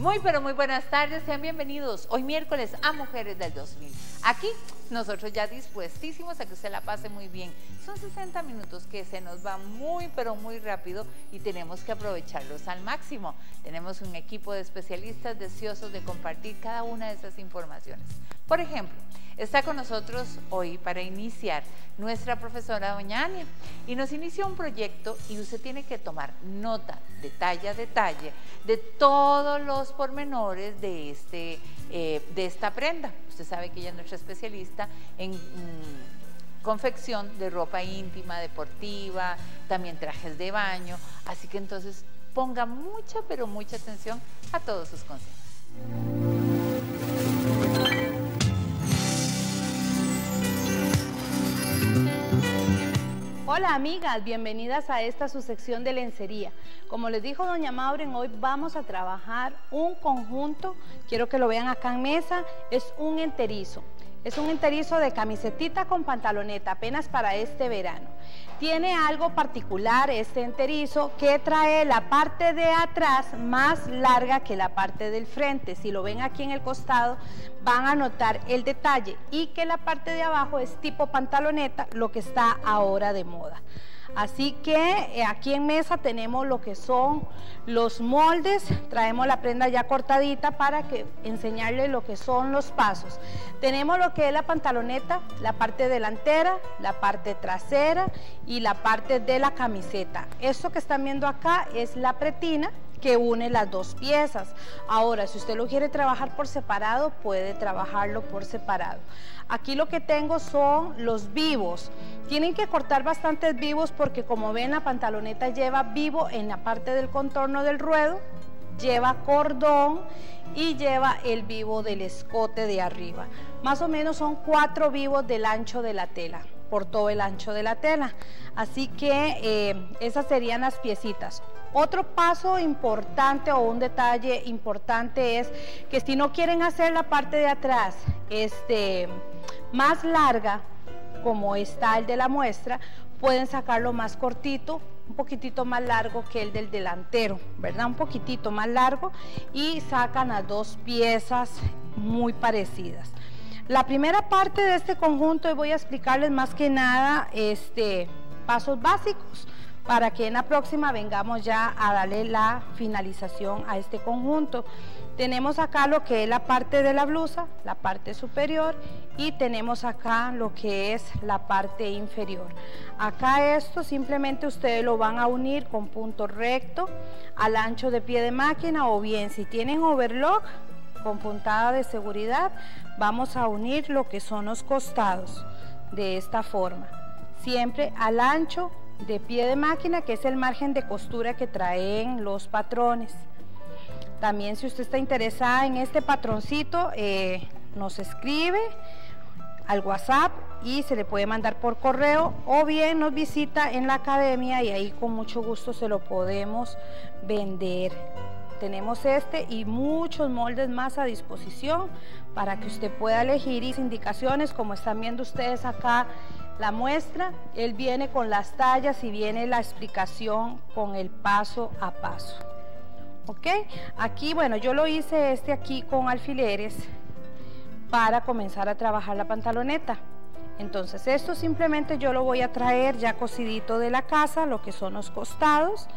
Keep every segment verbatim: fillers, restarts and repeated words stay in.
Muy pero muy buenas tardes, sean bienvenidos hoy miércoles a Mujeres del dos mil. Aquí nosotros ya dispuestísimos a que usted la pase muy bien. Son sesenta minutos que se nos van muy pero muy rápido y tenemos que aprovecharlos al máximo. Tenemos un equipo de especialistas deseosos de compartir cada una de esas informaciones. Por ejemplo, está con nosotros hoy para iniciar nuestra profesora doña Ania y nos inicia un proyecto y usted tiene que tomar nota, detalle a detalle, de todos los pormenores de, este, eh, de esta prenda. Usted sabe que ella es nuestra especialista en mmm, confección de ropa íntima, deportiva, también trajes de baño, así que entonces ponga mucha pero mucha atención a todos sus consejos. Hola amigas, bienvenidas a esta su sección de lencería. Como les dijo doña Maureen, hoy vamos a trabajar un conjunto, quiero que lo vean acá en mesa, es un enterizo. Es un enterizo de camisetita con pantaloneta, apenas para este verano. Tiene algo particular este enterizo que trae la parte de atrás más larga que la parte del frente. Si lo ven aquí en el costado van a notar el detalle y que la parte de abajo es tipo pantaloneta, lo que está ahora de moda. Así que eh, aquí en mesa tenemos lo que son los moldes, traemos la prenda ya cortadita para que enseñarles lo que son los pasos. Tenemos lo que es la pantaloneta, la parte delantera, la parte trasera y la parte de la camiseta. Esto que están viendo acá es la pretina que une las dos piezas. Ahora, si usted lo quiere trabajar por separado, puede trabajarlo por separado. Aquí lo que tengo son los vivos. Tienen que cortar bastantes vivos porque como ven la pantaloneta lleva vivo en la parte del contorno del ruedo, lleva cordón y lleva el vivo del escote de arriba. Más o menos son cuatro vivos del ancho de la tela, por todo el ancho de la tela. Así que eh, esas serían las piecitas. Otro paso importante o un detalle importante es que si no quieren hacer la parte de atrás este, más larga, como está el de la muestra, pueden sacarlo más cortito, un poquitito más largo que el del delantero, ¿verdad? Un poquitito más largo y sacan las dos piezas muy parecidas. La primera parte de este conjunto, y voy a explicarles más que nada este, pasos básicos, para que en la próxima vengamos ya a darle la finalización a este conjunto. Tenemos acá lo que es la parte de la blusa, la parte superior, y tenemos acá lo que es la parte inferior. Acá esto simplemente ustedes lo van a unir con punto recto al ancho de pie de máquina, o bien si tienen overlock con puntada de seguridad, vamos a unir lo que son los costados de esta forma, siempre al ancho de pie de máquina, que es el margen de costura que traen los patrones. También si usted está interesada en este patroncito, eh, nos escribe al WhatsApp y se le puede mandar por correo, o bien nos visita en la academia y ahí con mucho gusto se lo podemos vender. Tenemos este y muchos moldes más a disposición para que usted pueda elegir, y indicaciones como están viendo ustedes acá la muestra, él viene con las tallas y viene la explicación con el paso a paso. Ok, aquí bueno, yo lo hice este aquí con alfileres para comenzar a trabajar la pantaloneta. Entonces esto simplemente yo lo voy a traer ya cosidito de la casa, lo que son los costados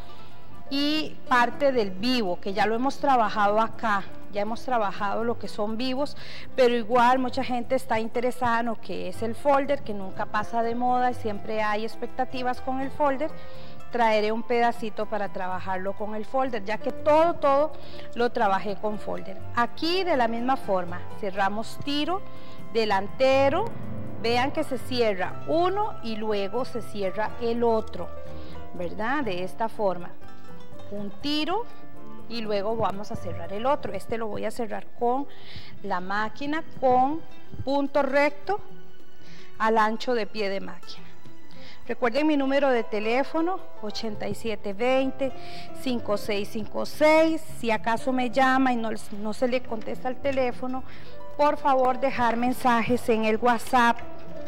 y parte del vivo, que ya lo hemos trabajado acá, ya hemos trabajado lo que son vivos, pero igual mucha gente está interesada en lo que es el folder, que nunca pasa de moda y siempre hay expectativas con el folder. Traeré un pedacito para trabajarlo con el folder, ya que todo, todo lo trabajé con folder. Aquí de la misma forma, cerramos tiro delantero, vean que se cierra uno y luego se cierra el otro, ¿verdad? De esta forma. Un tiro y luego vamos a cerrar el otro. Este lo voy a cerrar con la máquina con punto recto al ancho de pie de máquina. Recuerden mi número de teléfono ochenta y siete veinte, cincuenta y seis cincuenta y seis. Si acaso me llama y no, no se le contesta el teléfono, por favor dejar mensajes en el WhatsApp,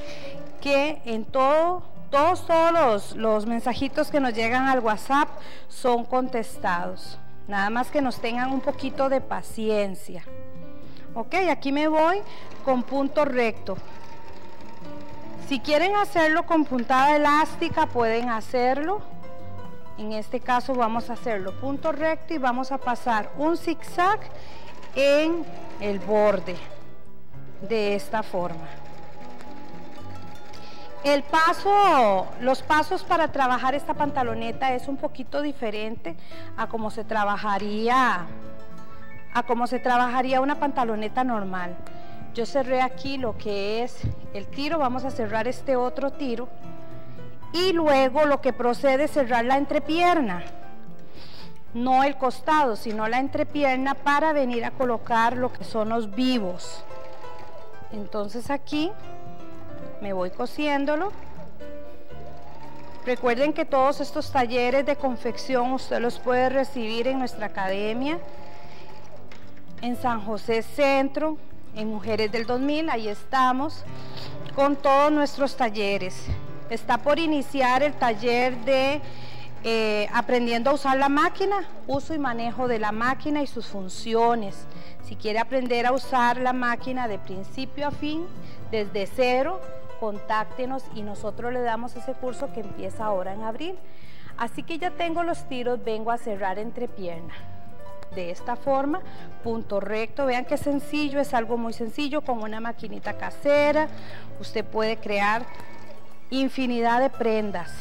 que en todo Todos, todos los, los mensajitos que nos llegan al WhatsApp son contestados. Nada más que nos tengan un poquito de paciencia. Ok, aquí me voy con punto recto. Si quieren hacerlo con puntada elástica, pueden hacerlo. En este caso vamos a hacerlo punto recto y vamos a pasar un zigzag en el borde de esta forma. El paso, los pasos para trabajar esta pantaloneta es un poquito diferente a como se trabajaría, a como se trabajaría una pantaloneta normal. Yo cerré aquí lo que es el tiro, vamos a cerrar este otro tiro y luego lo que procede es cerrar la entrepierna, no el costado, sino la entrepierna para venir a colocar lo que son los vivos. Entonces aquí me voy cosiéndolo. Recuerden que todos estos talleres de confección usted los puede recibir en nuestra academia, en San José Centro, en Mujeres del dos mil, ahí estamos con todos nuestros talleres. Está por iniciar el taller de eh, aprendiendo a usar la máquina, uso y manejo de la máquina y sus funciones. Si quiere aprender a usar la máquina de principio a fin, desde cero, contáctenos y nosotros le damos ese curso que empieza ahora en abril. Así que ya tengo los tiros, vengo a cerrar entrepierna. De esta forma, punto recto, vean qué sencillo, es algo muy sencillo con una maquinita casera. Usted puede crear infinidad de prendas.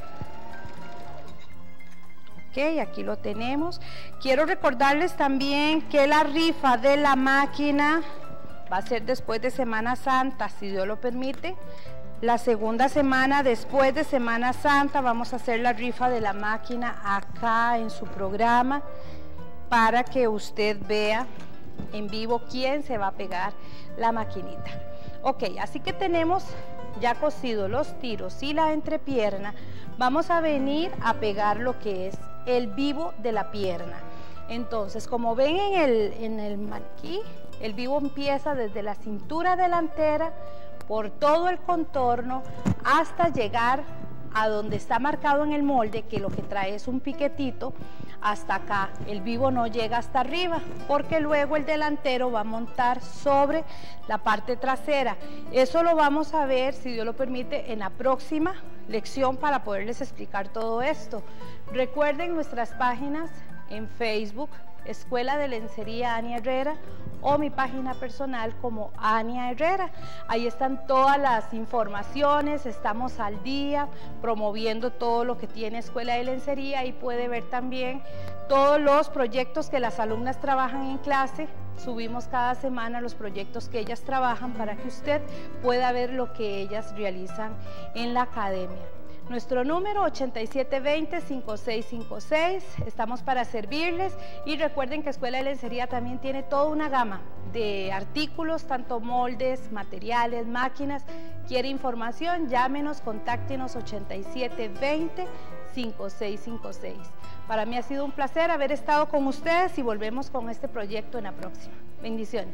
Ok, aquí lo tenemos. Quiero recordarles también que la rifa de la máquina va a ser después de Semana Santa, si Dios lo permite. La segunda semana después de Semana Santa vamos a hacer la rifa de la máquina acá en su programa para que usted vea en vivo quién se va a pegar la maquinita. Ok, así que tenemos ya cosido los tiros y la entrepierna. Vamos a venir a pegar lo que es el vivo de la pierna. Entonces, como ven en el, en el maniquí, el vivo empieza desde la cintura delantera, por todo el contorno, hasta llegar a donde está marcado en el molde, que lo que trae es un piquetito, hasta acá. El vivo no llega hasta arriba, porque luego el delantero va a montar sobre la parte trasera. Eso lo vamos a ver, si Dios lo permite, en la próxima lección para poderles explicar todo esto. Recuerden nuestras páginas en Facebook, Escuela de Lencería Ania Herrera, o mi página personal como Ania Herrera. Ahí están todas las informaciones, estamos al día promoviendo todo lo que tiene Escuela de Lencería y puede ver también todos los proyectos que las alumnas trabajan en clase. Subimos cada semana los proyectos que ellas trabajan para que usted pueda ver lo que ellas realizan en la academia. Nuestro número ochenta y siete veinte, cincuenta y seis cincuenta y seis, estamos para servirles y recuerden que Escuela de Lencería también tiene toda una gama de artículos, tanto moldes, materiales, máquinas. ¿Quiere información? Llámenos, contáctenos ochenta y siete veinte, cincuenta y seis cincuenta y seis. Para mí ha sido un placer haber estado con ustedes y volvemos con este proyecto en la próxima. Bendiciones.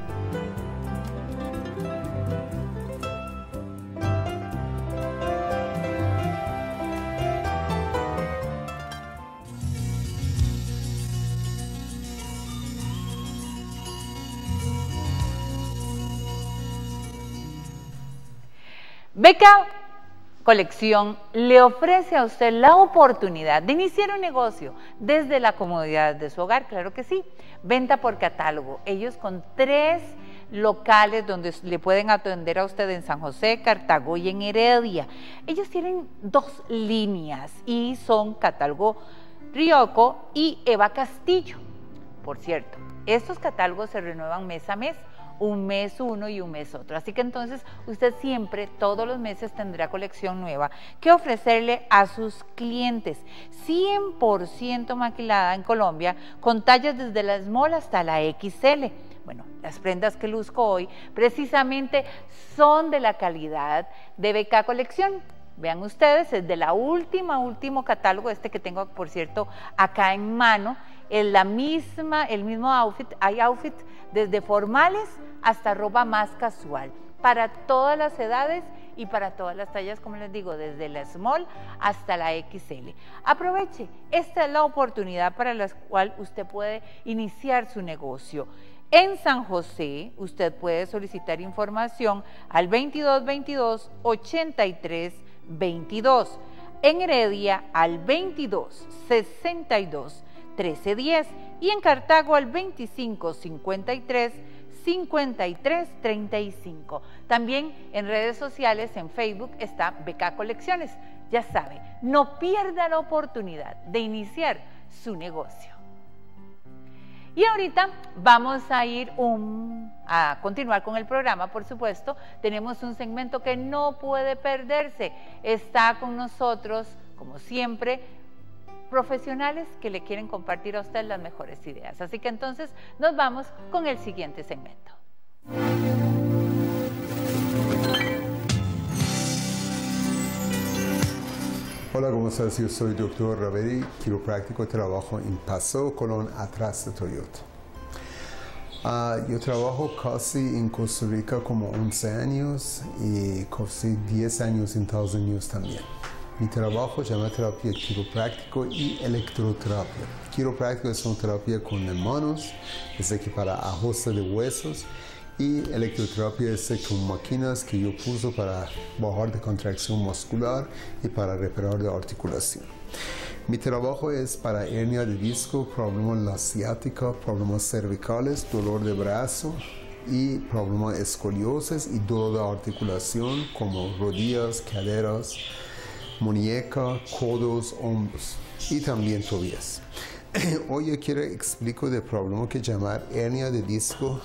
Beca Colección le ofrece a usted la oportunidad de iniciar un negocio desde la comodidad de su hogar, claro que sí. Venta por catálogo, ellos con tres locales donde le pueden atender a usted en San José, Cartago y en Heredia. Ellos tienen dos líneas y son Catálogo Rioco y Eva Castillo. Por cierto, estos catálogos se renuevan mes a mes, un mes uno y un mes otro. Así que entonces usted siempre, todos los meses, tendrá colección nueva que ofrecerle a sus clientes. cien por ciento maquilada en Colombia, con tallas desde la small hasta la equis ele. Bueno, las prendas que luzco hoy precisamente son de la calidad de Beca Colección. Vean ustedes, es de la última, último catálogo, este que tengo, por cierto, acá en mano, es la misma, el mismo outfit. Hay outfit desde formales hasta ropa más casual, para todas las edades y para todas las tallas, como les digo, desde la small hasta la equis ele. Aproveche, esta es la oportunidad para la cual usted puede iniciar su negocio. En San José, usted puede solicitar información al veintidós veintidós, ochenta y tres veintidós. En Heredia al veintidós sesenta y dos, trece diez y en Cartago al veinticinco cincuenta y tres, cincuenta y tres treinta y cinco. También en redes sociales, en Facebook, está B K Colecciones. Ya sabe, no pierda la oportunidad de iniciar su negocio. Y ahorita vamos a ir un, a continuar con el programa, por supuesto. Tenemos un segmento que no puede perderse. Está con nosotros, como siempre, profesionales que le quieren compartir a usted las mejores ideas. Así que entonces nos vamos con el siguiente segmento. Hola, ¿cómo estás? Yo soy doctor Raveri, quiropráctico, trabajo en Paso Colón, atrás de Toyota. Uh, yo trabajo casi en Costa Rica como once años y casi diez años en Estados Unidos también. Mi trabajo se llama terapia quiropráctico y electroterapia. Quiropráctico es una terapia con las manos, es que para ajuste de huesos, y electroterapia es con máquinas que yo uso para bajar de contracción muscular y para reparar de articulación. Mi trabajo es para hernia de disco, problemas de la ciática, problemas cervicales, dolor de brazo y problemas de escoliosis y dolor de articulación como rodillas, caderas, muñeca, codos, hombros y también tobillas. Hoy yo quiero explicar el problema que llamar hernia de disco,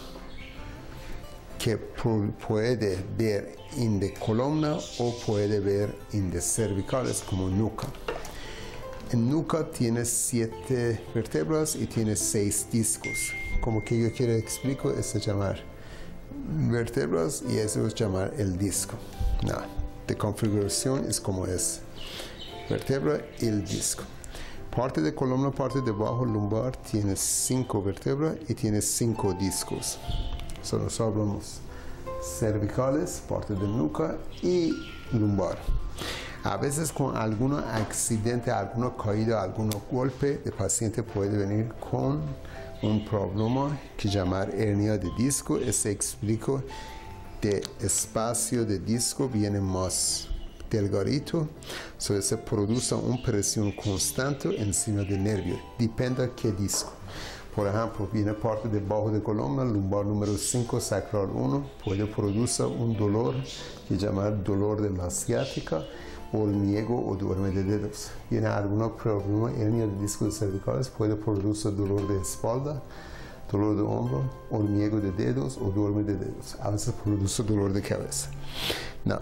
que puede ver en la columna o puede ver en las cervicales como nuca. En nuca tiene siete vértebras y tiene seis discos. Como que yo quiero explicar, es llamar vértebras y eso es llamar el disco. No, la configuración es como es. Vértebra y el disco. Parte de columna, parte de bajo lumbar tiene cinco vértebras y tiene cinco discos. Solo hablamos cervicales, parte de nuca y lumbar. A veces con algún accidente, alguna caída, algún golpe, el paciente puede venir con un problema que llamar hernia de disco. Ese explico de espacio de disco viene más delgadito, so se produce una presión constante encima del nervio, depende de qué disco. Por ejemplo, viene parte debajo de columna, lumbar número cinco, sacral uno, puede producir un dolor que llama dolor de la ciática, hormigueo o duerme de dedos. Viene algún problema, hernia de discos cervicales, puede producir dolor de espalda, dolor de hombro, hormigueo de dedos o duerme de dedos. A veces produce dolor de cabeza. No.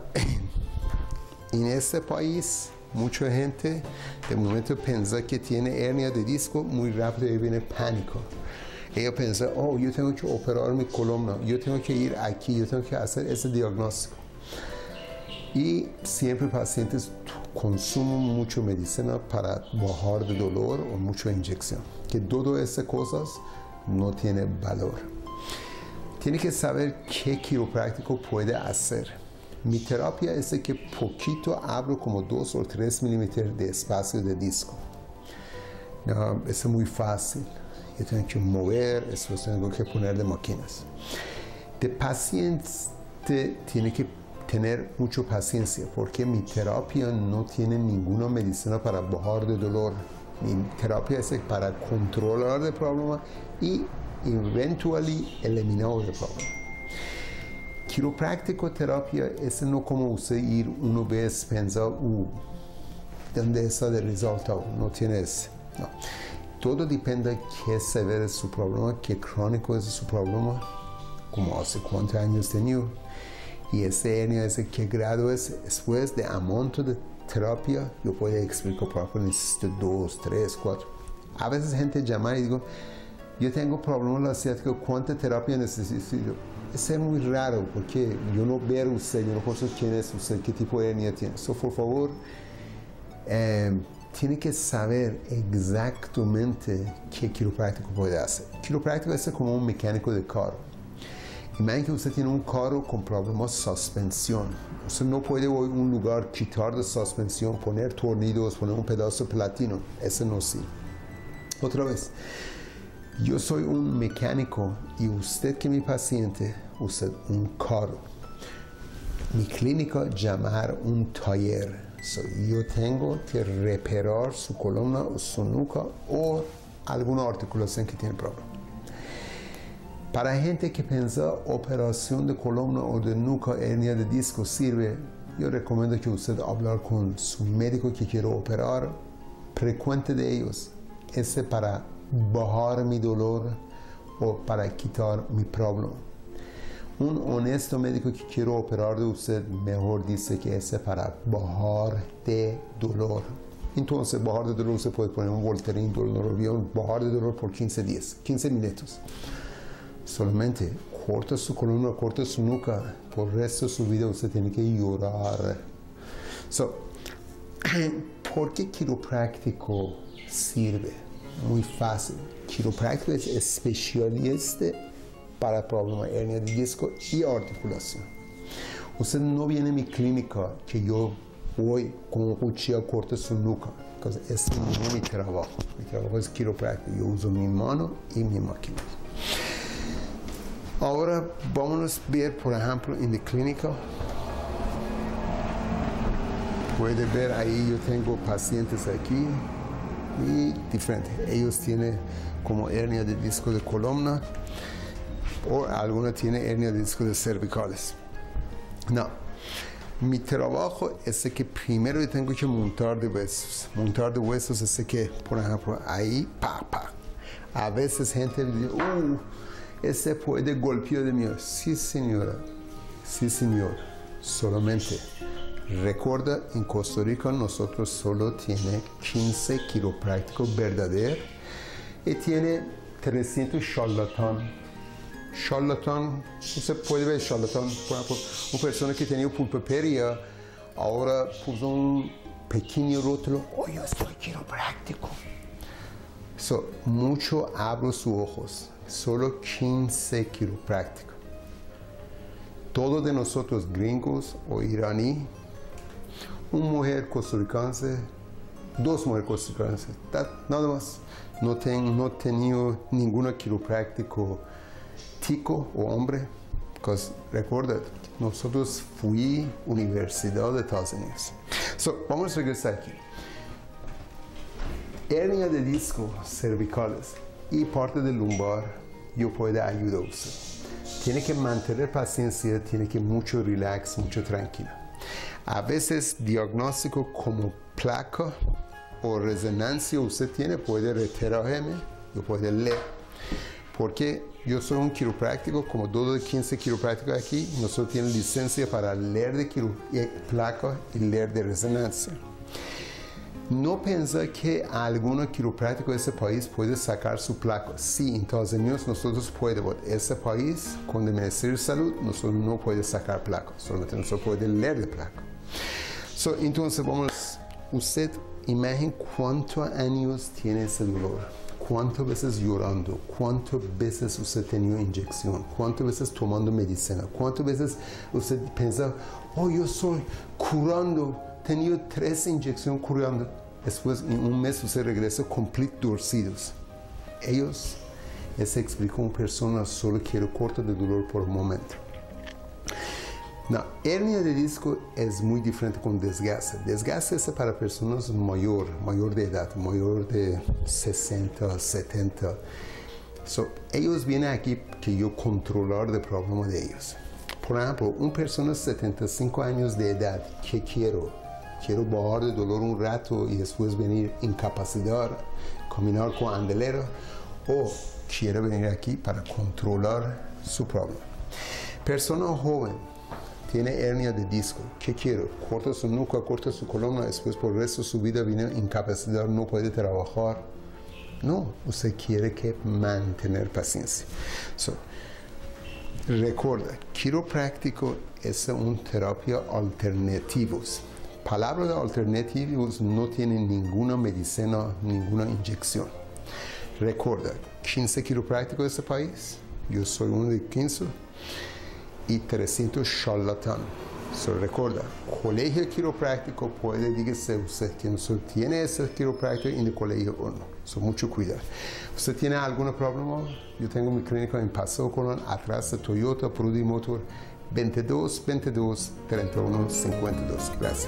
En este país, mucha gente de momento piensa que tiene hernia de disco, muy rápido y viene pánico. Ella piensa, oh, yo tengo que operar mi columna, yo tengo que ir aquí, yo tengo que hacer ese diagnóstico. Y siempre pacientes consumen mucha medicina para bajar de dolor o mucha inyección. Que todas esas cosas no tienen valor. Tiene que saber qué quiropráctico puede hacer. Mi terapia es que poquito abro como dos o tres milímetros de espacio de disco. No, es muy fácil. Yo tengo que mover, eso tengo que poner de máquinas. De pacientes tiene que tener mucha paciencia porque mi terapia no tiene ninguna medicina para bajar de dolor. Mi terapia es para controlar el problema y eventualmente eliminar el problema. Quiropráctico terapia es no como usted ir una vez pensar, uh, ¿dónde está el resultado? No tienes. No. Todo depende de qué severo es su problema, qué crónico es su problema, como hace cuántos años tenía. Y ese hernia, ese qué grado es. Después de un monto de terapia, yo puedo explicar por ejemplo, necesito dos, tres, cuatro. A veces gente llama y digo, yo tengo problemas en la ciática, ¿cuánta terapia necesito? Eso es muy raro porque yo no veo usted, yo no conozco quién es usted, qué tipo de hernia tiene. So, por favor, eh, tiene que saber exactamente qué quiropráctico puede hacer. Quiropráctico es como un mecánico de carro. Imagínate que usted tiene un carro con problemas de suspensión. Usted no puede hoy en un lugar quitar de suspensión, poner tornillos, poner un pedazo de platino. Eso no sirve. Otra vez, yo soy un mecánico y usted que es mi paciente, usted un carro. Mi clínica llamar un taller. So, yo tengo que reparar su columna o su nuca o alguna articulación que tiene problema. Para gente que piensa operación de columna o de nuca, hernia de disco sirve, yo recomiendo que usted hable con su médico que quiere operar. Frecuente de ellos, ese para bajar mi dolor o para quitar mi problema. Un honesto médico que quiere operar de usted, mejor dice que ese para bajar de dolor. Entonces, bajar de dolor se puede poner un Voltaren, Dolorvion, bajar de dolor por quince días, quince minutos. Solamente corta su columna, corta su nuca, por el resto de su vida usted tiene que llorar. So, ¿por qué quiropráctico sirve? Muy fácil. Quiropráctico es especialista para problemas de hernia de disco y articulación. Usted no viene a mi clínica que yo voy con un cuchillo corto su nuca, porque ese no es mi trabajo. Mi trabajo es quiropráctico. Yo uso mi mano y mi máquina. Ahora vamos a ver, por ejemplo, en la clínica. Puede ver ahí, yo tengo pacientes aquí y diferente. Ellos tienen como hernia de disco de columna o alguna tiene hernia de disco de cervicales. No, mi trabajo es que primero yo tengo que montar de huesos. Montar de huesos es que, por ejemplo, ahí, pa, pa. A veces gente dice, uh, ese puede golpear de mí. Sí, señora. Sí, señor. Solamente. Recuerda, en Costa Rica nosotros solo tiene quince quiroprácticos verdaderos y tiene trescientos charlatán. Charlatán, usted puede ver charlatán, por ejemplo, una persona que tenía pulpeperia, ahora puso un pequeño rótulo, oh, yo soy quiropráctico. So, mucho abro sus ojos, solo quince quiroprácticos. Todos de nosotros gringos o iraní, una mujer costarricense, dos mujeres costarricenses, nada más. No tengo no tenido ningún quiropráctico tico o hombre, porque recuerda, nosotros fui Universidad de Estados Unidos. So, vamos a regresar aquí. Hernia de disco cervicales y parte del lumbar, yo puedo ayudar a usted. Tiene que mantener paciencia, tiene que mucho relax, mucho tranquilo. A veces diagnóstico como placa o resonancia usted tiene, puede retirarme, yo puedo leer. Porque yo soy un quiropráctico, como dos de quince quiroprácticos aquí, nosotros tenemos licencia para leer de placa y leer de resonancia. No piensa que algún quiropráctico de ese país puede sacar su placa. Sí, en Estados Unidos nosotros podemos. Ese país, con el Ministerio de Salud, nosotros no podemos sacar placa. Solamente nosotros podemos leer de placa. So, entonces, vamos, usted imagine cuántos años tiene ese dolor. Cuántas veces llorando, cuántas veces usted tenido inyección, cuántas veces tomando medicina, cuántas veces usted piensa, oh, yo soy curando, tenido tres inyecciones curando. Después, en un mes, usted regresa completo torcidos. Ellos, ese explica una persona solo quiere corto de dolor por un momento. La hernia de disco es muy diferente con desgaste. Desgaste es para personas mayor, mayor de edad, mayor de sesenta, setenta. So, ellos vienen aquí que yo controlar el problema de ellos. Por ejemplo, una persona de setenta y cinco años de edad, ¿qué quiero? Quiero bajar de dolor un rato y después venir incapacidad, caminar con andelero, o quiero venir aquí para controlar su problema. Persona joven, tiene hernia de disco. ¿Qué quiero? Corta su nuca, corta su columna, después por el resto de su vida viene incapacidad, no puede trabajar. No, usted quiere que mantener paciencia. So, recuerda, quiropráctico es una terapia alternativa. Palabra de alternativos no tienen ninguna medicina, ninguna inyección. Recuerda, quince quiroprácticos de este país, yo soy uno de quince y trescientos charlatán. So, recuerda, colegio quiropráctico puede decirse usted que no tiene ese quiropráctico en el colegio o no. So, mucho cuidado. ¿Usted tiene algún problema? Yo tengo mi clínica en Paso Colón, atrás de Toyota, Prudy Motor, veintidós veintidós treinta y uno cincuenta y dos. Gracias.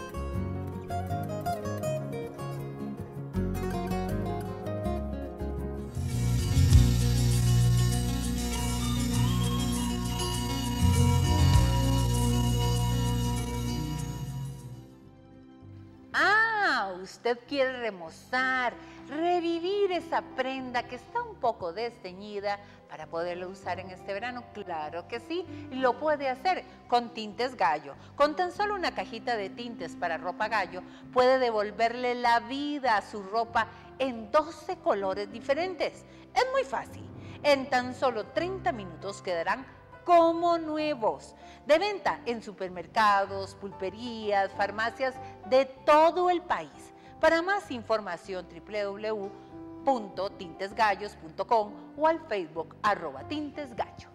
Usted quiere remozar, revivir esa prenda que está un poco desteñida para poderlo usar en este verano. Claro que sí, lo puede hacer con Tintes Gallo. Con tan solo una cajita de tintes para ropa Gallo, puede devolverle la vida a su ropa en doce colores diferentes. Es muy fácil. En tan solo treinta minutos quedarán como nuevos, de venta en supermercados, pulperías, farmacias de todo el país. Para más información, doble u doble u doble u punto tintes gallos punto com o al Facebook arroba tintesgallo.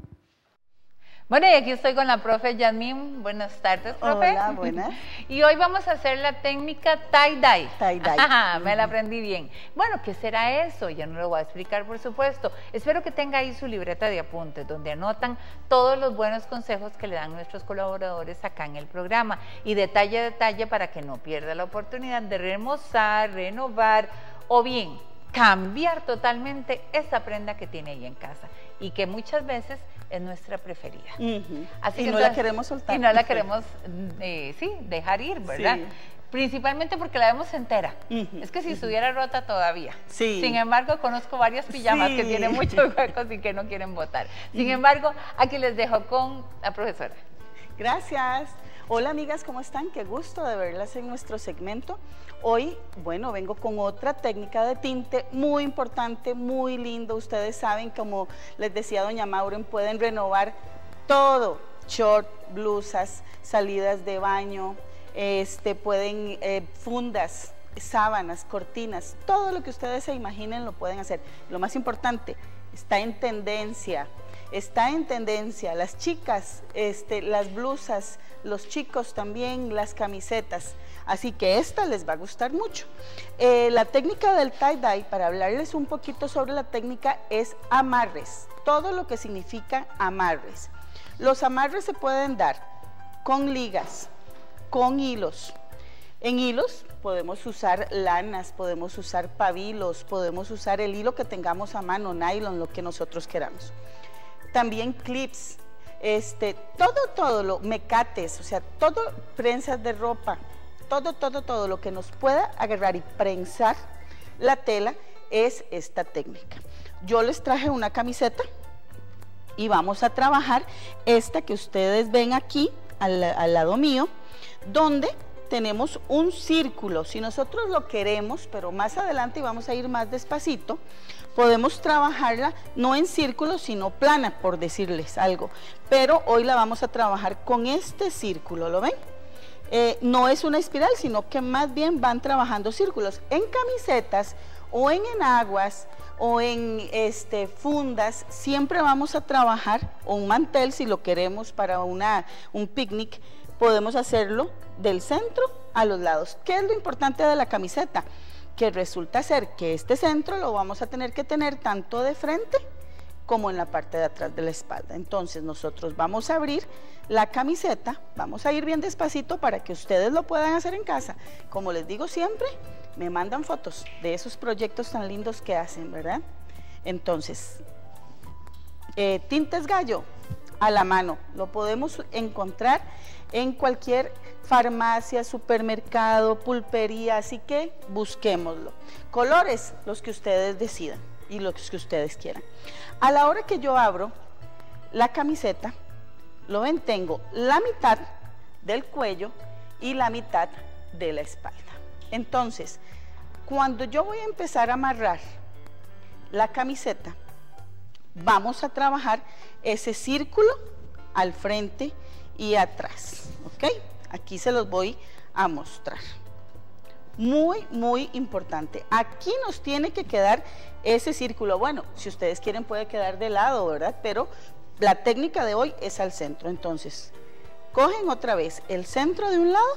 Bueno, y aquí estoy con la profe Yasmín. Buenas tardes, profe. Hola, buenas. Y hoy vamos a hacer la técnica tie-dye. Tie-dye. Ajá, me la aprendí bien. Bueno, ¿qué será eso? Ya no lo voy a explicar, por supuesto. Espero que tenga ahí su libreta de apuntes, donde anotan todos los buenos consejos que le dan nuestros colaboradores acá en el programa. Y detalle a detalle para que no pierda la oportunidad de remozar, renovar o bien cambiar totalmente esa prenda que tiene ahí en casa y que muchas veces es nuestra preferida. Uh-huh. Así y que no entonces, la queremos soltar. Y no la queremos, eh, sí, dejar ir, ¿verdad? Sí. Principalmente porque la vemos entera. Uh-huh. Es que si estuviera rota todavía. Sí. Sin embargo, conozco varias pijamas sí. que tienen muchos huecos y que no quieren botar. Sin uh-huh. embargo, aquí les dejo con la profesora. Gracias. Hola amigas, ¿cómo están? Qué gusto de verlas en nuestro segmento. Hoy, bueno, vengo con otra técnica de tinte muy importante, muy lindo. Ustedes saben, como les decía doña Maureen, pueden renovar todo, short, blusas, salidas de baño, este, pueden eh, fundas, sábanas, cortinas, todo lo que ustedes se imaginen lo pueden hacer. Lo más importante, está en tendencia. Está en tendencia, las chicas, este, las blusas, los chicos también, las camisetas, así que esta les va a gustar mucho. Eh, la técnica del tie-dye, para hablarles un poquito sobre la técnica, es amarres, todo lo que significa amarres. Los amarres se pueden dar con ligas, con hilos. En hilos podemos usar lanas, podemos usar pabilos, podemos usar el hilo que tengamos a mano, nylon, lo que nosotros queramos. También clips, este, todo, todo, lo, mecates, o sea, todo, prensas de ropa, todo, todo, todo lo que nos pueda agarrar y prensar la tela es esta técnica. Yo les traje una camiseta y vamos a trabajar esta que ustedes ven aquí al, al lado mío, donde tenemos un círculo. Si nosotros lo queremos, pero más adelante vamos a ir más despacito, podemos trabajarla no en círculo, sino plana, por decirles algo. Pero hoy la vamos a trabajar con este círculo, ¿lo ven? Eh, no es una espiral, sino que más bien van trabajando círculos. En camisetas o en enaguas o en este, fundas, siempre vamos a trabajar, o un mantel si lo queremos para una, un picnic, podemos hacerlo del centro a los lados. ¿Qué es lo importante de la camiseta? Que resulta ser que este centro lo vamos a tener que tener tanto de frente como en la parte de atrás de la espalda. Entonces nosotros vamos a abrir la camiseta, vamos a ir bien despacito para que ustedes lo puedan hacer en casa. Como les digo siempre, me mandan fotos de esos proyectos tan lindos que hacen, ¿verdad? Entonces, eh, Tintes Gallo a la mano, lo podemos encontrar en cualquier farmacia, supermercado, pulpería, así que busquémoslo. Colores, los que ustedes decidan y los que ustedes quieran. A la hora que yo abro la camiseta, lo ven, tengo la mitad del cuello y la mitad de la espalda. Entonces, cuando yo voy a empezar a amarrar la camiseta, vamos a trabajar ese círculo al frente y atrás, ¿ok? Aquí se los voy a mostrar. Muy, muy importante. Aquí nos tiene que quedar ese círculo. Bueno, si ustedes quieren puede quedar de lado, ¿verdad? Pero la técnica de hoy es al centro. Entonces, cogen otra vez el centro de un lado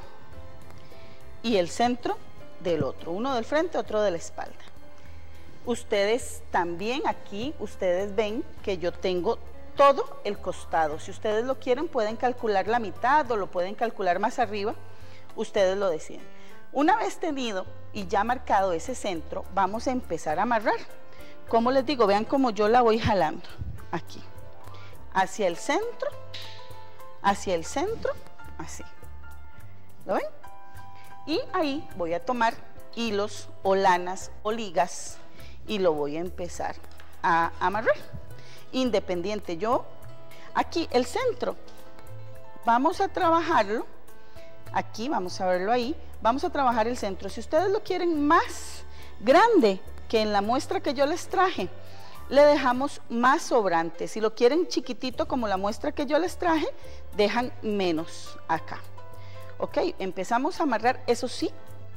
y el centro del otro. Uno del frente, otro de la espalda. Ustedes también aquí, ustedes ven que yo tengo todo el costado. Si ustedes lo quieren, pueden calcular la mitad o lo pueden calcular más arriba. Ustedes lo deciden. Una vez tenido y ya marcado ese centro, vamos a empezar a amarrar. Como les digo, vean cómo yo la voy jalando. Aquí. Hacia el centro, hacia el centro, así. ¿Lo ven? Y ahí voy a tomar hilos o lanas o ligas y lo voy a empezar a amarrar. Independiente, yo, aquí el centro, vamos a trabajarlo. Aquí, vamos a verlo ahí, vamos a trabajar el centro. Si ustedes lo quieren más grande que en la muestra que yo les traje, le dejamos más sobrante. Si lo quieren chiquitito como la muestra que yo les traje, dejan menos acá. Ok, empezamos a amarrar, eso sí,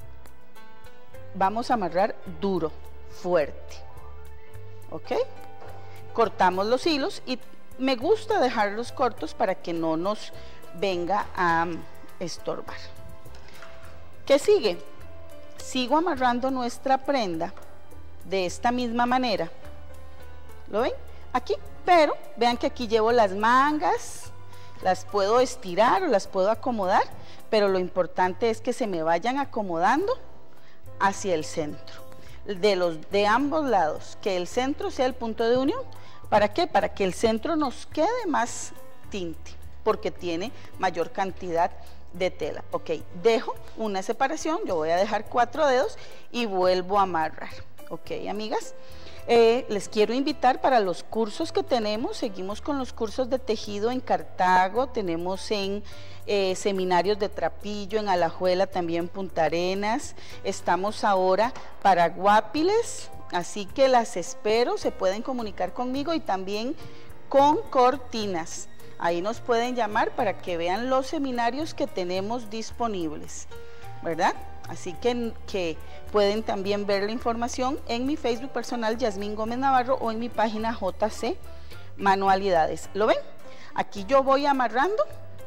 vamos a amarrar duro, fuerte. Ok, cortamos los hilos y me gusta dejarlos cortos para que no nos venga a estorbar. ¿Qué sigue? Sigo amarrando nuestra prenda de esta misma manera. ¿Lo ven? Aquí, pero vean que aquí llevo las mangas, las puedo estirar o las puedo acomodar, pero lo importante es que se me vayan acomodando hacia el centro, de, los, de ambos lados, que el centro sea el punto de unión. ¿Para qué? Para que el centro nos quede más tinte, porque tiene mayor cantidad de tela. Ok, dejo una separación, yo voy a dejar cuatro dedos y vuelvo a amarrar. Ok, amigas, eh, les quiero invitar para los cursos que tenemos. Seguimos con los cursos de tejido en Cartago, tenemos en eh, seminarios de Trapillo, en Alajuela, también Punta Arenas. Estamos ahora para Guapiles, así que las espero, se pueden comunicar conmigo y también con Cortinas. Ahí nos pueden llamar para que vean los seminarios que tenemos disponibles, ¿verdad? Así que, que pueden también ver la información en mi Facebook personal, Yasmín Gómez Navarro, o en mi página J C Manualidades. ¿Lo ven? Aquí yo voy amarrando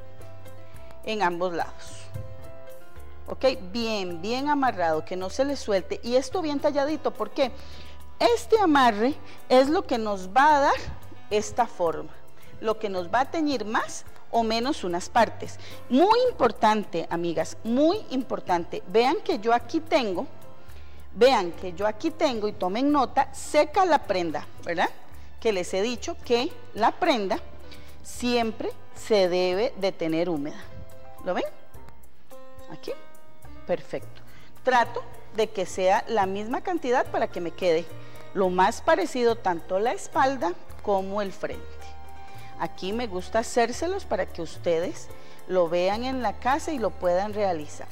en ambos lados. Ok, bien, bien amarrado, que no se le suelte. Y esto bien talladito, ¿por qué? Este amarre es lo que nos va a dar esta forma, lo que nos va a teñir más o menos unas partes. Muy importante, amigas, muy importante. Vean que yo aquí tengo, vean que yo aquí tengo, y tomen nota, seca la prenda, ¿verdad? Que les he dicho que la prenda siempre se debe de tener húmeda. ¿Lo ven? Aquí. Perfecto. Trato de que sea la misma cantidad para que me quede lo más parecido tanto la espalda como el frente. Aquí me gusta hacérselos para que ustedes lo vean en la casa y lo puedan realizar.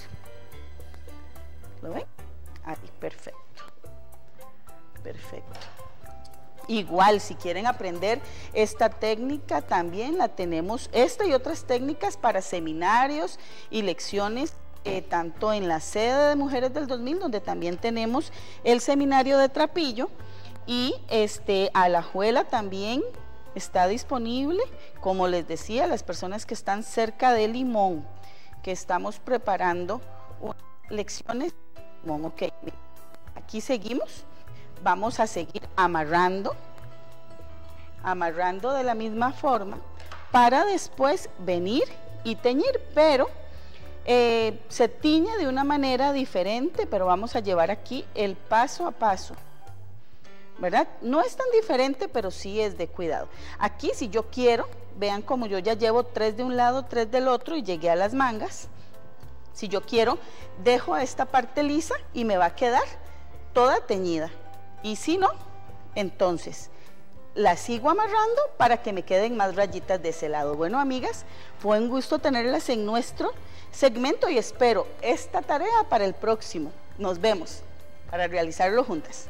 ¿Lo ven? Ahí, perfecto. Perfecto. Igual, si quieren aprender esta técnica, también la tenemos, esta y otras técnicas para seminarios y lecciones, eh, tanto en la sede de Mujeres del dos mil, donde también tenemos el seminario de Trapillo, y este, Alajuela también está disponible, como les decía, las personas que están cerca de Limón, que estamos preparando lecciones de Limón. Ok, aquí seguimos, vamos a seguir amarrando, amarrando de la misma forma, para después venir y teñir, pero eh, se tiñe de una manera diferente, pero vamos a llevar aquí el paso a paso, ¿verdad? No es tan diferente, pero sí es de cuidado. Aquí, si yo quiero, vean como yo ya llevo tres de un lado, tres del otro y llegué a las mangas. Si yo quiero, dejo esta parte lisa y me va a quedar toda teñida. Y si no, entonces la sigo amarrando para que me queden más rayitas de ese lado. Bueno, amigas, fue un gusto tenerlas en nuestro segmento y espero esta tarea para el próximo. Nos vemos para realizarlo juntas.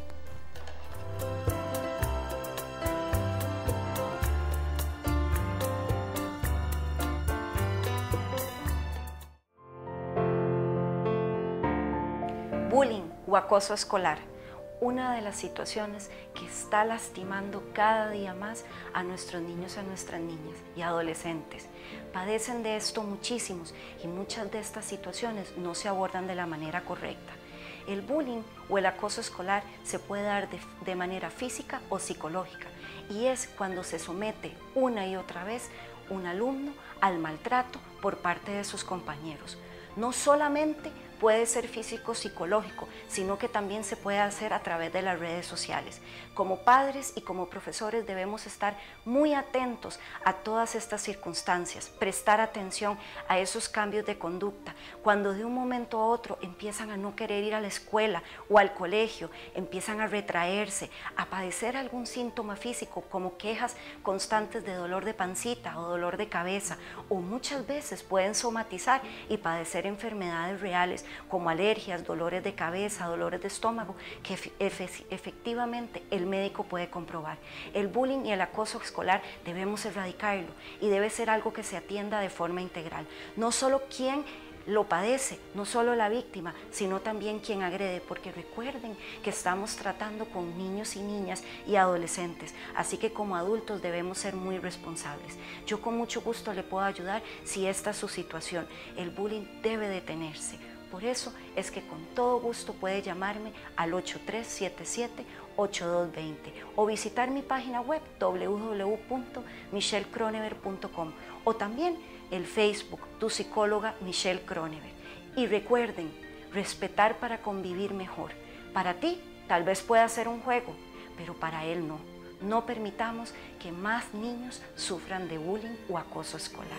Bullying o acoso escolar, una de las situaciones que está lastimando cada día más a nuestros niños, a nuestras niñas y adolescentes. Padecen de esto muchísimos y muchas de estas situaciones no se abordan de la manera correcta. El bullying o el acoso escolar se puede dar de, de manera física o psicológica y es cuando se somete una y otra vez un alumno al maltrato por parte de sus compañeros. No solamente puede ser físico-psicológico, sino que también se puede hacer a través de las redes sociales. Como padres y como profesores debemos estar muy atentos a todas estas circunstancias, prestar atención a esos cambios de conducta. Cuando de un momento a otro empiezan a no querer ir a la escuela o al colegio, empiezan a retraerse, a padecer algún síntoma físico como quejas constantes de dolor de pancita o dolor de cabeza, o muchas veces pueden somatizar y padecer enfermedades reales como alergias, dolores de cabeza, dolores de estómago, que efectivamente el médico puede comprobar. El bullying y el acoso escolar debemos erradicarlo y debe ser algo que se atienda de forma integral. No solo quien lo padece, no solo la víctima, sino también quien agrede, porque recuerden que estamos tratando con niños y niñas y adolescentes, así que como adultos debemos ser muy responsables. Yo con mucho gusto le puedo ayudar si esta es su situación. El bullying debe detenerse. Por eso es que con todo gusto puede llamarme al ocho tres siete siete, ocho dos dos cero o visitar mi página web w w w punto michelle kronever punto com o también el Facebook Tu Psicóloga Michelle Kronever. Y recuerden, respetar para convivir mejor. Para ti tal vez pueda ser un juego, pero para él no. No permitamos que más niños sufran de bullying o acoso escolar.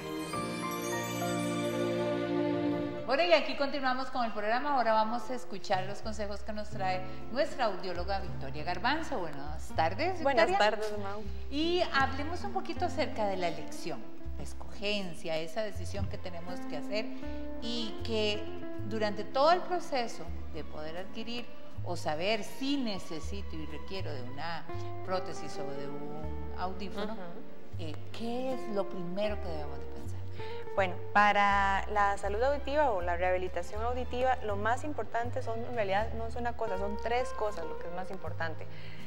Bueno, y aquí continuamos con el programa. Ahora vamos a escuchar los consejos que nos trae nuestra audióloga Victoria Garbanzo. Buenas tardes, Victoria. Buenas tardes, Mau. Y hablemos un poquito acerca de la elección, la escogencia, esa decisión que tenemos que hacer y que durante todo el proceso de poder adquirir o saber si necesito y requiero de una prótesis o de un audífono, uh-huh. eh, ¿qué es lo primero que debemos de pensar? Bueno, para la salud auditiva o la rehabilitación auditiva, lo más importante son, en realidad no es una cosa, son tres cosas lo que es más importante.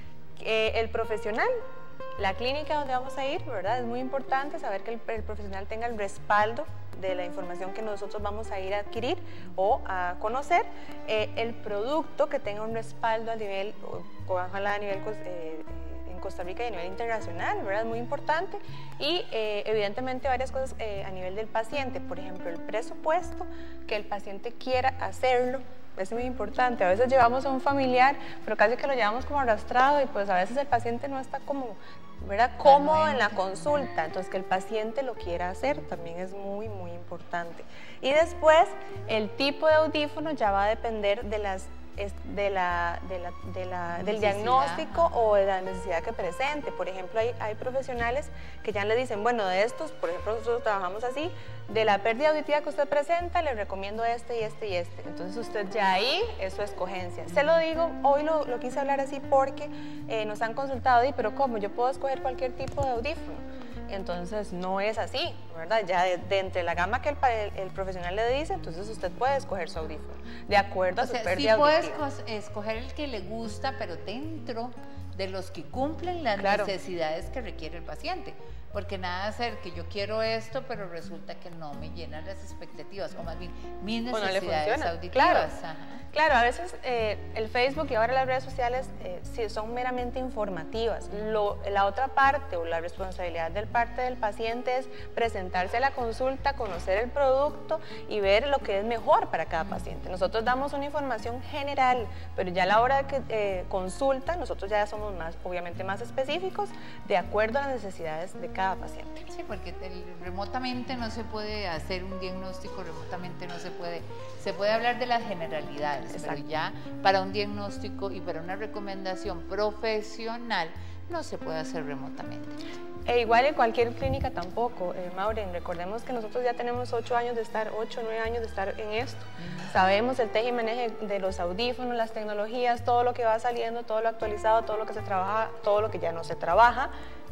Eh, el profesional, la clínica donde vamos a ir, ¿verdad? Es muy importante saber que el, el profesional tenga el respaldo de la información que nosotros vamos a ir a adquirir o a conocer, eh, el producto que tenga un respaldo a nivel, ojalá a nivel eh, Costa Rica y a nivel internacional, ¿verdad? Es muy importante. Y eh, evidentemente varias cosas eh, a nivel del paciente, por ejemplo, el presupuesto, que el paciente quiera hacerlo, es muy importante. A veces llevamos a un familiar, pero casi que lo llevamos como arrastrado y pues a veces el paciente no está como, ¿verdad?, cómodo en la consulta, entonces que el paciente lo quiera hacer también es muy, muy importante. Y después, el tipo de audífono ya va a depender de las De la, de la, de la, del diagnóstico o de la necesidad que presente. Por ejemplo, hay, hay profesionales que ya le dicen, bueno, de estos, por ejemplo, nosotros trabajamos así, de la pérdida auditiva que usted presenta, le recomiendo este y este y este. Entonces usted ya ahí es su escogencia. Se lo digo, hoy lo, lo quise hablar así porque eh, nos han consultado, y pero ¿cómo? Yo puedo escoger cualquier tipo de audífono. Entonces no es así, ¿verdad? Ya de, de entre la gama que el, el, el profesional le dice, entonces usted puede escoger su audífono, de acuerdo a o su sea, pérdida sí auditiva. puedes escoger el que le gusta, pero dentro de los que cumplen las claro. necesidades que requiere el paciente. Porque nada hacer que yo quiero esto, pero resulta que no me llenan las expectativas, o más bien mis necesidades no auditivas. Claro, Ajá. claro, a veces eh, el Facebook y ahora las redes sociales eh, sí, son meramente informativas. Lo, la otra parte o la responsabilidad del parte del paciente es presentarse a la consulta, conocer el producto y ver lo que es mejor para cada paciente. Nosotros damos una información general, pero ya a la hora de que eh, consulta, nosotros ya somos más, obviamente más específicos de acuerdo a las necesidades de cada paciente. Sí, porque el, remotamente no se puede hacer un diagnóstico, remotamente no se puede, se puede hablar de las generalidades, exacto, pero ya para un diagnóstico y para una recomendación profesional no se puede hacer remotamente. E igual en cualquier clínica tampoco, eh, Maureen, recordemos que nosotros ya tenemos ocho años de estar, ocho, nueve años de estar en esto. Uh-huh. Sabemos el teje y maneje de los audífonos, las tecnologías, todo lo que va saliendo, todo lo actualizado, todo lo que se trabaja, todo lo que ya no se trabaja.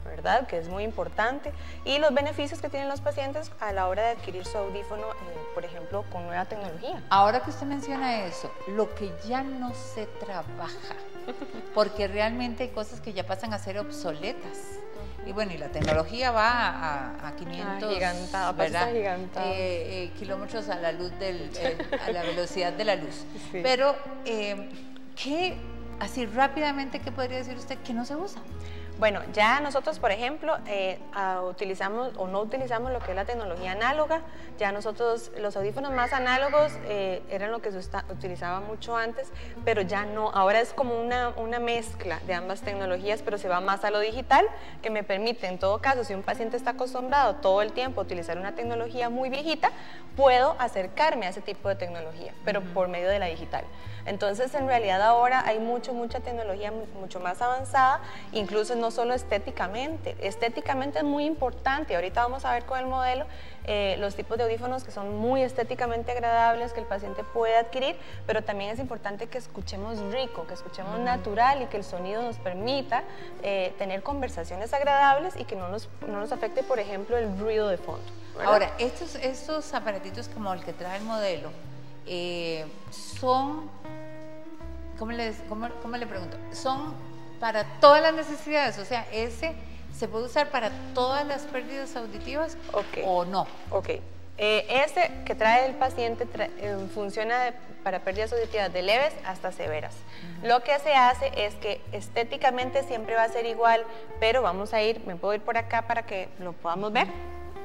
¿verdad? Que es muy importante, y los beneficios que tienen los pacientes a la hora de adquirir su audífono, eh, por ejemplo, con nueva tecnología. Ahora que usted menciona eso, lo que ya no se trabaja, porque realmente hay cosas que ya pasan a ser obsoletas. Y bueno, y la tecnología va a, a quinientos Agigantado, ¿verdad? agigantado. Eh, eh, kilómetros a la luz del, eh, a la velocidad de la luz. Sí. Pero, eh, ¿qué, así rápidamente, qué podría decir usted que no se usa? Bueno, ya nosotros, por ejemplo, eh, a, utilizamos o no utilizamos lo que es la tecnología análoga. Ya nosotros, los audífonos más análogos eh, eran lo que se usta, utilizaba mucho antes, pero ya no. Ahora es como una, una mezcla de ambas tecnologías, pero se va más a lo digital, que me permite, en todo caso, si un paciente está acostumbrado todo el tiempo a utilizar una tecnología muy viejita, puedo acercarme a ese tipo de tecnología, pero uh-huh. por medio de la digital. Entonces, en realidad ahora hay mucho, mucha tecnología mucho más avanzada, incluso no solo estéticamente. Estéticamente es muy importante. Ahorita vamos a ver con el modelo eh, los tipos de audífonos que son muy estéticamente agradables, que el paciente puede adquirir, pero también es importante que escuchemos rico, que escuchemos uh-huh. natural y que el sonido nos permita eh, tener conversaciones agradables y que no nos, no nos afecte, por ejemplo, el ruido de fondo, ¿verdad? Ahora, estos, estos aparatitos como el que trae el modelo, eh, son, ¿cómo, les, cómo, ¿cómo le pregunto? Son para todas las necesidades, o sea, ese se puede usar para todas las pérdidas auditivas okay. o no. Ok, eh, ese que trae el paciente tra eh, funciona de, para pérdidas auditivas de leves hasta severas. Uh-huh. Lo que se hace es que estéticamente siempre va a ser igual, pero vamos a ir, me puedo ir por acá para que lo podamos ver.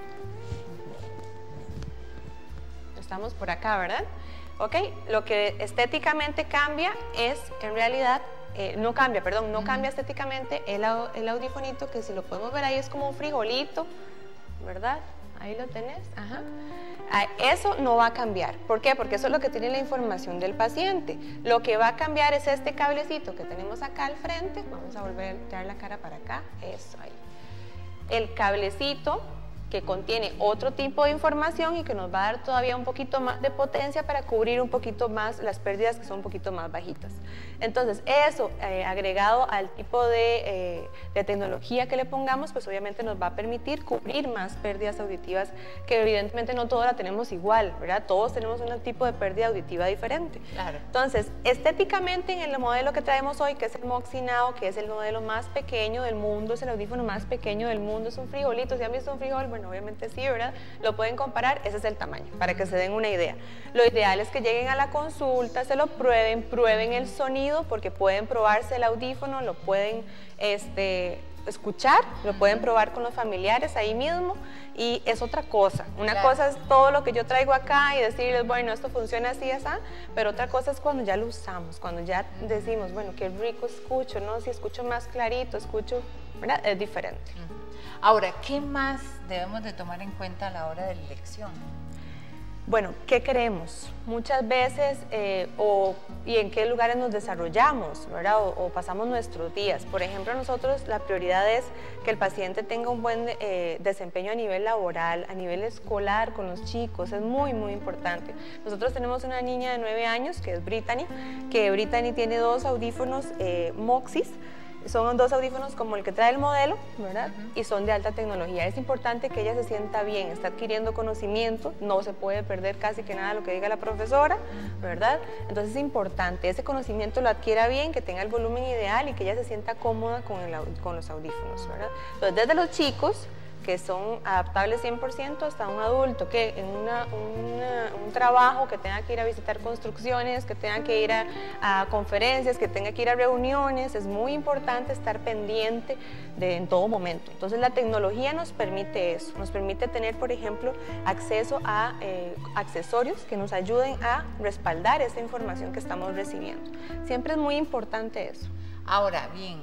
Estamos por acá, ¿verdad? Ok, lo que estéticamente cambia es, en realidad, eh, no cambia, perdón, no uh-huh. cambia estéticamente el, el audifonito, que si lo podemos ver ahí es como un frijolito, ¿verdad? Ahí lo tenés, ajá. Eso no va a cambiar. ¿Por qué? Porque eso es lo que tiene la información del paciente. Lo que va a cambiar es este cablecito que tenemos acá al frente. Vamos a volver a tirar la cara para acá, eso ahí. El cablecito que contiene otro tipo de información y que nos va a dar todavía un poquito más de potencia para cubrir un poquito más las pérdidas que son un poquito más bajitas. Entonces, eso eh, agregado al tipo de, eh, de tecnología que le pongamos, pues obviamente nos va a permitir cubrir más pérdidas auditivas, que evidentemente no todas la tenemos igual, ¿verdad? Todos tenemos un tipo de pérdida auditiva diferente. Claro. Entonces, estéticamente en el modelo que traemos hoy, que es el Moxi Now, que es el modelo más pequeño del mundo, es el audífono más pequeño del mundo, es un frijolito. ¿Si han visto un frijol? Bueno, obviamente sí, ¿verdad? Lo pueden comparar, ese es el tamaño, para que se den una idea. Lo ideal es que lleguen a la consulta, se lo prueben, prueben el sonido, porque pueden probarse el audífono, lo pueden este, escuchar, lo pueden probar con los familiares ahí mismo, y es otra cosa. Una claro. cosa es todo lo que yo traigo acá y decirles, bueno, esto funciona así, así, pero otra cosa es cuando ya lo usamos, cuando ya decimos, bueno, qué rico escucho, ¿no? Si escucho más clarito, escucho, ¿verdad? Es diferente. Ahora, ¿qué más debemos de tomar en cuenta a la hora de la elección? Bueno, ¿qué queremos? Muchas veces, eh, o, y en qué lugares nos desarrollamos, ¿verdad? O, o pasamos nuestros días. Por ejemplo, nosotros la prioridad es que el paciente tenga un buen eh, desempeño a nivel laboral, a nivel escolar con los chicos, es muy, muy importante. Nosotros tenemos una niña de nueve años, que es Brittany, que Brittany tiene dos audífonos eh, Moxis. Son dos audífonos como el que trae el modelo, ¿verdad? Uh-huh. Y son de alta tecnología. Es importante que ella se sienta bien, está adquiriendo conocimiento, no se puede perder casi que nada lo que diga la profesora, ¿verdad? Entonces es importante, ese conocimiento lo adquiera bien, que tenga el volumen ideal y que ella se sienta cómoda con, el, con los audífonos, ¿verdad? Entonces desde los chicos, que son adaptables cien por ciento, hasta un adulto que en una, una, un trabajo que tenga que ir a visitar construcciones, que tenga que ir a, a conferencias, que tenga que ir a reuniones, es muy importante estar pendiente de, en todo momento. Entonces la tecnología nos permite eso, nos permite tener, por ejemplo, acceso a eh, accesorios que nos ayuden a respaldar esa información que estamos recibiendo. Siempre es muy importante eso. Ahora bien,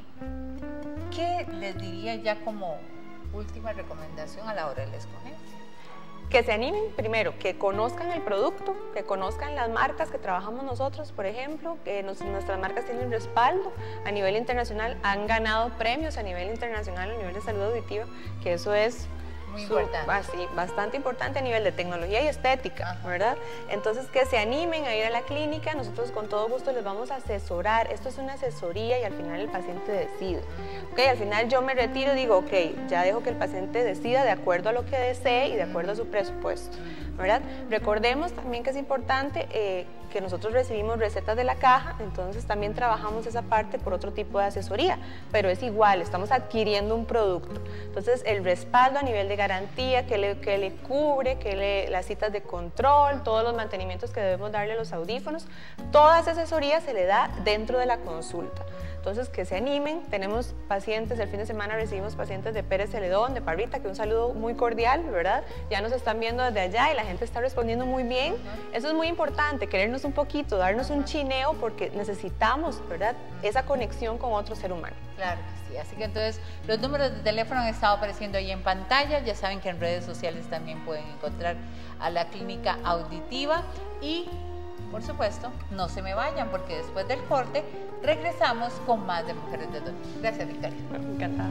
¿qué les diría ya como última recomendación a la hora de la escogencia? Que se animen, primero, que conozcan el producto, que conozcan las marcas que trabajamos nosotros, por ejemplo, que nos, nuestras marcas tienen respaldo a nivel internacional, han ganado premios a nivel internacional, a nivel de salud auditiva, que eso es Muy Su- importante. ah, sí, bastante importante a nivel de tecnología y estética, ¿verdad? Entonces, que se animen a ir a la clínica, nosotros con todo gusto les vamos a asesorar. Esto es una asesoría y al final el paciente decide. Ok, al final yo me retiro y digo, ok, ya dejo que el paciente decida de acuerdo a lo que desee y de acuerdo a su presupuesto, ¿verdad? Recordemos también que es importante eh, que nosotros recibimos recetas de la caja, entonces también trabajamos esa parte por otro tipo de asesoría, pero es igual, estamos adquiriendo un producto. Entonces, el respaldo a nivel de garantía, que le, que le cubre, que le, las citas de control, todos los mantenimientos que debemos darle a los audífonos, toda esa asesoría se le da dentro de la consulta. Entonces, que se animen. Tenemos pacientes, el fin de semana recibimos pacientes de Pérez Celedón, de Parrita, que un saludo muy cordial, ¿verdad? Ya nos están viendo desde allá y la gente está respondiendo muy bien. Eso es muy importante, querernos un poquito, darnos un chineo, porque necesitamos, ¿verdad?, esa conexión con otro ser humano. Claro que sí, así que entonces los números de teléfono han estado apareciendo ahí en pantalla, ya saben que en redes sociales también pueden encontrar a la clínica auditiva y por supuesto no se me vayan porque después del corte regresamos con más de Mujeres del dos mil. Gracias, Victoria. Encantada.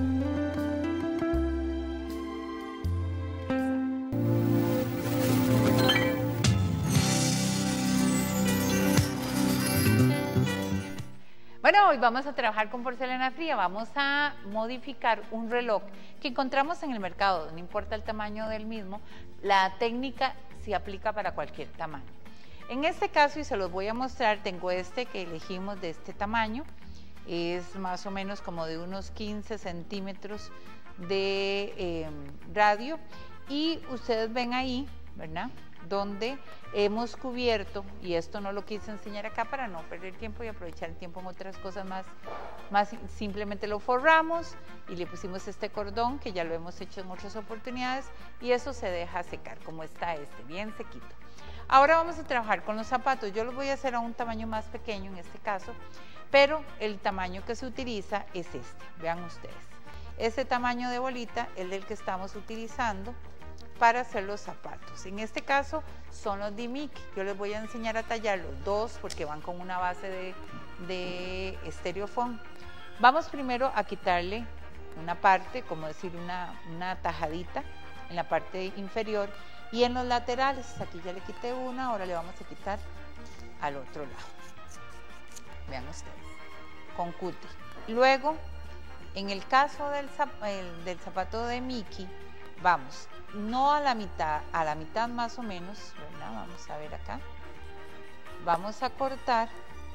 Bueno, hoy vamos a trabajar con porcelana fría, vamos a modificar un reloj que encontramos en el mercado, no importa el tamaño del mismo, la técnica se aplica para cualquier tamaño. En este caso, y se los voy a mostrar, tengo este que elegimos de este tamaño, es más o menos como de unos quince centímetros de eh, radio y ustedes ven ahí, ¿verdad?, donde hemos cubierto, y esto no lo quise enseñar acá para no perder tiempo y aprovechar el tiempo en otras cosas más, más simplemente lo forramos y le pusimos este cordón que ya lo hemos hecho en otras oportunidades y eso se deja secar como está este, bien sequito. Ahora vamos a trabajar con los zapatos, yo los voy a hacer a un tamaño más pequeño en este caso, pero el tamaño que se utiliza es este, vean ustedes. Este tamaño de bolita es el que estamos utilizando para hacer los zapatos. En este caso son los de Mickey. Yo les voy a enseñar a tallar los dos porque van con una base de, de estereofón. Vamos primero a quitarle una parte, como decir una, una tajadita en la parte inferior y en los laterales. Aquí ya le quité una, ahora le vamos a quitar al otro lado. Vean ustedes, con cuti. Luego, en el caso del, zap, el, del zapato de Mickey, vamos, no a la mitad, a la mitad más o menos, ¿verdad? Vamos a ver acá. Vamos a cortar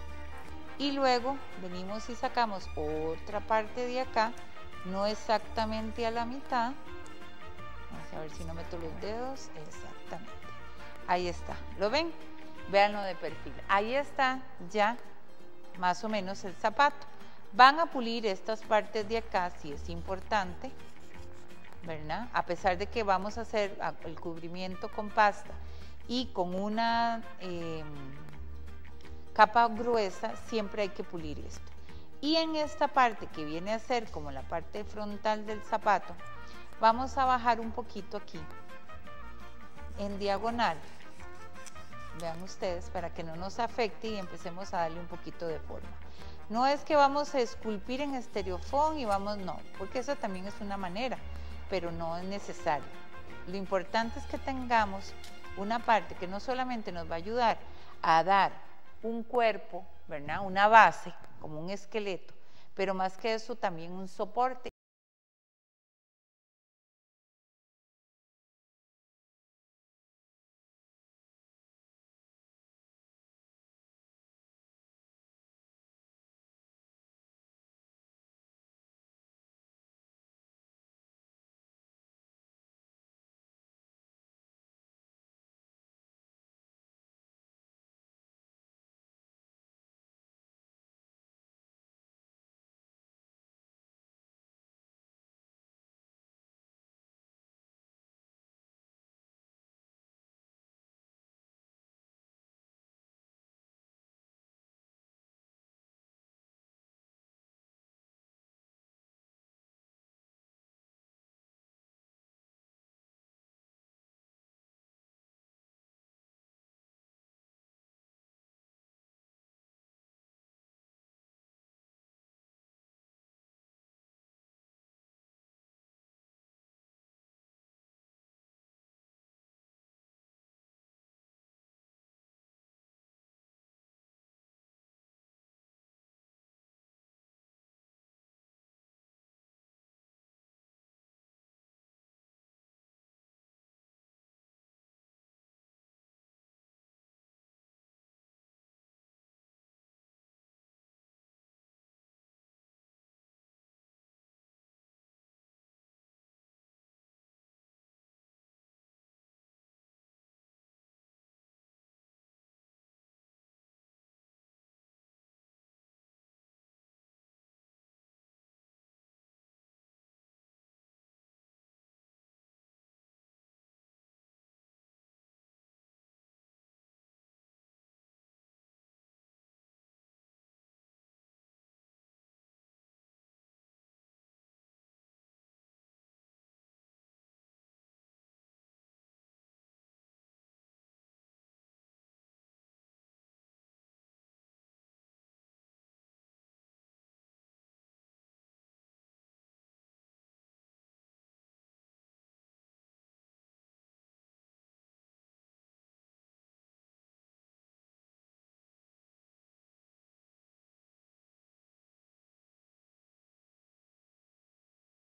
y luego venimos y sacamos otra parte de acá, no exactamente a la mitad. Vamos a ver si no meto los dedos, exactamente. Ahí está, ¿lo ven? Véanlo de perfil. Ahí está ya más o menos el zapato. Van a pulir estas partes de acá, si es importante, ¿verdad? A pesar de que vamos a hacer el cubrimiento con pasta y con una eh, capa gruesa, siempre hay que pulir esto. Y en esta parte que viene a ser como la parte frontal del zapato, vamos a bajar un poquito aquí, en diagonal. Vean ustedes, para que no nos afecte y empecemos a darle un poquito de forma. No es que vamos a esculpir en estereofón y vamos, no, porque eso también es una manera, pero no es necesario. Lo importante es que tengamos una parte que no solamente nos va a ayudar a dar un cuerpo, ¿verdad?, una base, como un esqueleto, pero más que eso también un soporte.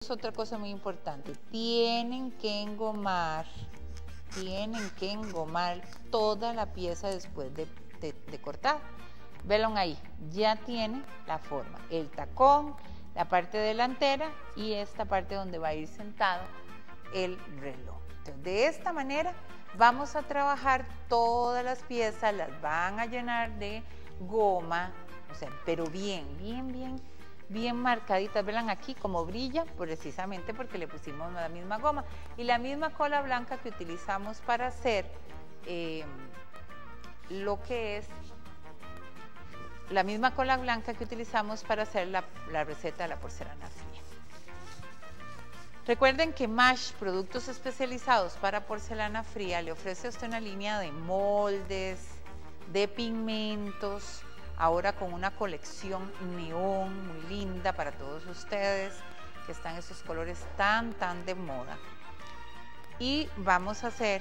es otra cosa muy importante. Tienen que engomar, tienen que engomar toda la pieza después de, de, de cortar. Vean ahí, ya tiene la forma. El tacón, la parte delantera y esta parte donde va a ir sentado el reloj. Entonces, de esta manera vamos a trabajar todas las piezas, las van a llenar de goma, o sea, pero bien, bien, bien, bien marcaditas. Vean aquí como brilla, precisamente porque le pusimos la misma goma y la misma cola blanca que utilizamos para hacer eh, lo que es la misma cola blanca que utilizamos para hacer la, la receta de la porcelana fría. Recuerden que Mash, productos especializados para porcelana fría, le ofrece a usted una línea de moldes, de pigmentos, ahora con una colección neón muy linda para todos ustedes, que están esos colores tan, tan de moda. Y vamos a hacer,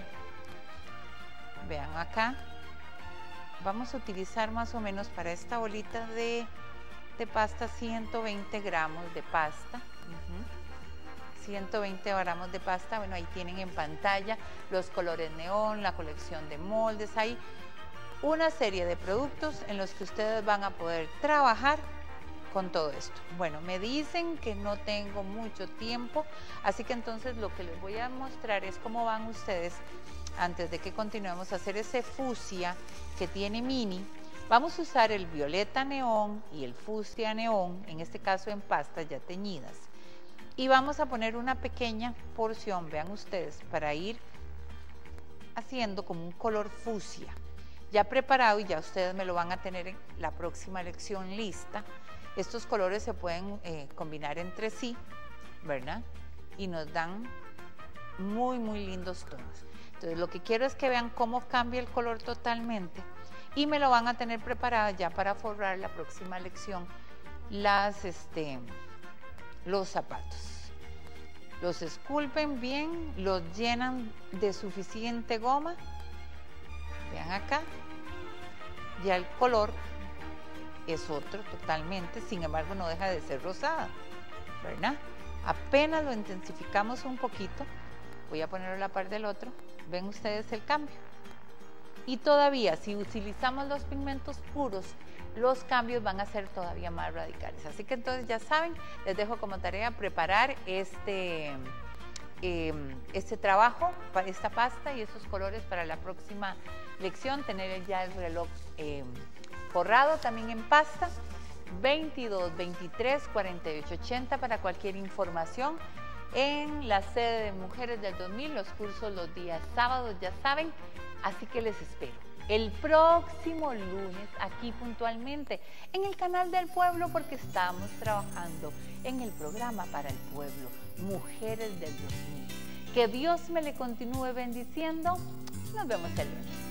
vean acá, vamos a utilizar más o menos para esta bolita de, de pasta ciento veinte gramos de pasta. Uh-huh. ciento veinte gramos de pasta, bueno, ahí tienen en pantalla los colores neón, la colección de moldes, hay una serie de productos en los que ustedes van a poder trabajar con todo esto. Bueno, me dicen que no tengo mucho tiempo, así que entonces lo que les voy a mostrar es cómo van ustedes, antes de que continuemos a hacer ese fucsia que tiene mini. Vamos a usar el violeta neón y el fucsia neón, en este caso en pastas ya teñidas. Y vamos a poner una pequeña porción, vean ustedes, para ir haciendo como un color fucsia. Ya preparado y ya ustedes me lo van a tener en la próxima lección lista. Estos colores se pueden eh, combinar entre sí, ¿verdad? Y nos dan muy, muy lindos tonos. Entonces lo que quiero es que vean cómo cambia el color totalmente y me lo van a tener preparado ya para forrar la próxima lección las, este, los zapatos. Los esculpen bien, los llenan de suficiente goma. Vean acá, ya el color es otro totalmente, sin embargo no deja de ser rosada, ¿verdad? Apenas lo intensificamos un poquito, voy a ponerlo a la par del otro, ven ustedes el cambio. Y todavía, si utilizamos los pigmentos puros, los cambios van a ser todavía más radicales. Así que entonces ya saben, les dejo como tarea preparar este, eh, este trabajo, para esta pasta y esos colores para la próxima lección, tener ya el reloj eh, forrado también en pasta. Veintidós, veintitrés, cuarenta y ocho, ochenta para cualquier información en la sede de Mujeres del dos mil, los cursos los días sábados, ya saben, así que les espero el próximo lunes aquí puntualmente en el canal del pueblo, porque estamos trabajando en el programa para el pueblo, Mujeres del dos mil. Que Dios me le continúe bendiciendo. Nos vemos el lunes.